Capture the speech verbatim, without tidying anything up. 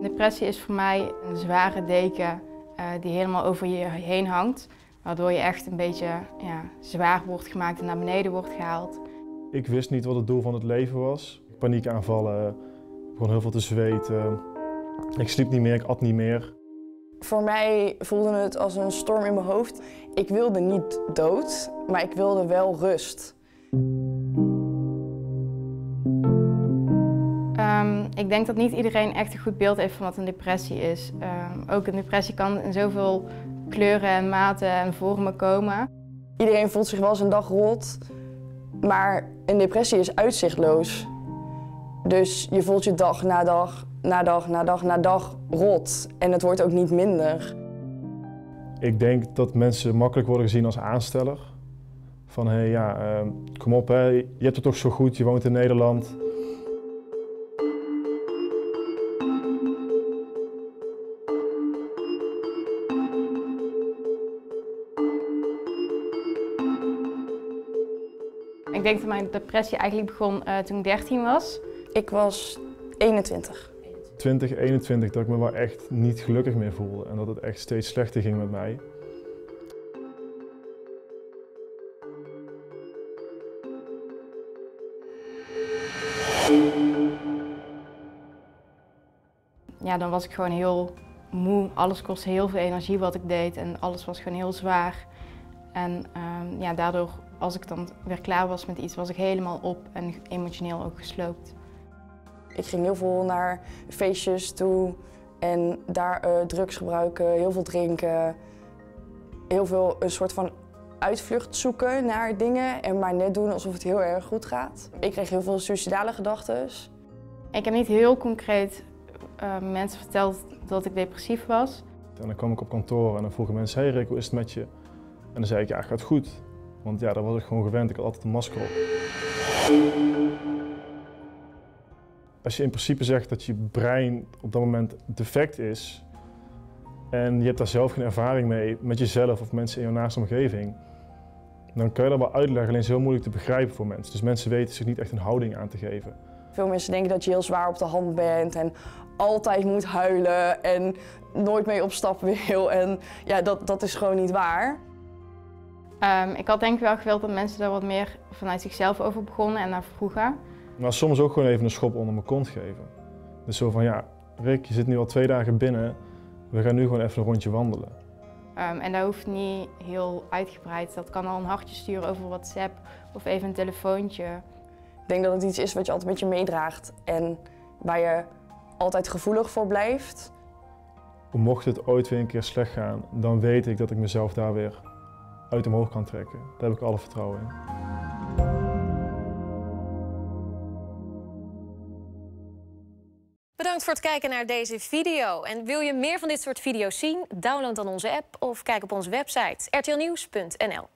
Depressie is voor mij een zware deken uh, die helemaal over je heen hangt. Waardoor je echt een beetje ja, zwaar wordt gemaakt en naar beneden wordt gehaald. Ik wist niet wat het doel van het leven was. Paniekaanvallen, ik begon heel veel te zweten. Ik sliep niet meer, ik at niet meer. Voor mij voelde het als een storm in mijn hoofd. Ik wilde niet dood, maar ik wilde wel rust. Um, ik denk dat niet iedereen echt een goed beeld heeft van wat een depressie is. Um, ook een depressie kan in zoveel kleuren en maten en vormen komen. Iedereen voelt zich wel eens een dag rot, maar een depressie is uitzichtloos. Dus je voelt je dag na dag, na dag, na dag, na dag rot. En het wordt ook niet minder. Ik denk dat mensen makkelijk worden gezien als aansteller. Van hé, hey, ja, uh, kom op, hè, je hebt het toch zo goed, je woont in Nederland. Ik denk dat mijn depressie eigenlijk begon uh, toen ik dertien was. Ik was eenentwintig. twintig, eenentwintig, dat ik me wel echt niet gelukkig meer voelde en dat het echt steeds slechter ging met mij. Ja, dan was ik gewoon heel moe. Alles kostte heel veel energie wat ik deed en alles was gewoon heel zwaar. En um, ja, daardoor, als ik dan weer klaar was met iets, was ik helemaal op en emotioneel ook gesloopt. Ik ging heel veel naar feestjes toe en daar uh, drugs gebruiken, heel veel drinken. Heel veel een soort van uitvlucht zoeken naar dingen en maar net doen alsof het heel erg goed gaat. Ik kreeg heel veel suïcidale gedachten. Ik heb niet heel concreet uh, mensen verteld dat ik depressief was. En dan kwam ik op kantoor en dan vroegen mensen, hey Rick, hoe is het met je? En dan zei ik, ja, het gaat goed. Want ja, daar was ik gewoon gewend, ik had altijd een masker op. Als je in principe zegt dat je brein op dat moment defect is en je hebt daar zelf geen ervaring mee met jezelf of mensen in je naaste omgeving, dan kun je dat wel uitleggen, alleen is het heel moeilijk te begrijpen voor mensen. Dus mensen weten zich niet echt een houding aan te geven. Veel mensen denken dat je heel zwaar op de hand bent en altijd moet huilen en nooit mee op stap wil. En ja, dat, dat is gewoon niet waar. Um, ik had denk ik wel gewild dat mensen daar wat meer vanuit zichzelf over begonnen en naar vroegen. Maar soms ook gewoon even een schop onder mijn kont geven. Dus zo van, ja, Rick, je zit nu al twee dagen binnen, we gaan nu gewoon even een rondje wandelen. Um, en dat hoeft niet heel uitgebreid. Dat kan al een hartje sturen over WhatsApp of even een telefoontje. Ik denk dat het iets is wat je altijd met je meedraagt en waar je altijd gevoelig voor blijft. Mocht het ooit weer een keer slecht gaan, dan weet ik dat ik mezelf daar weer uit omhoog kan trekken. Daar heb ik alle vertrouwen in. Bedankt voor het kijken naar deze video. En wil je meer van dit soort video's zien? Download dan onze app of kijk op onze website r t l nieuws punt n l.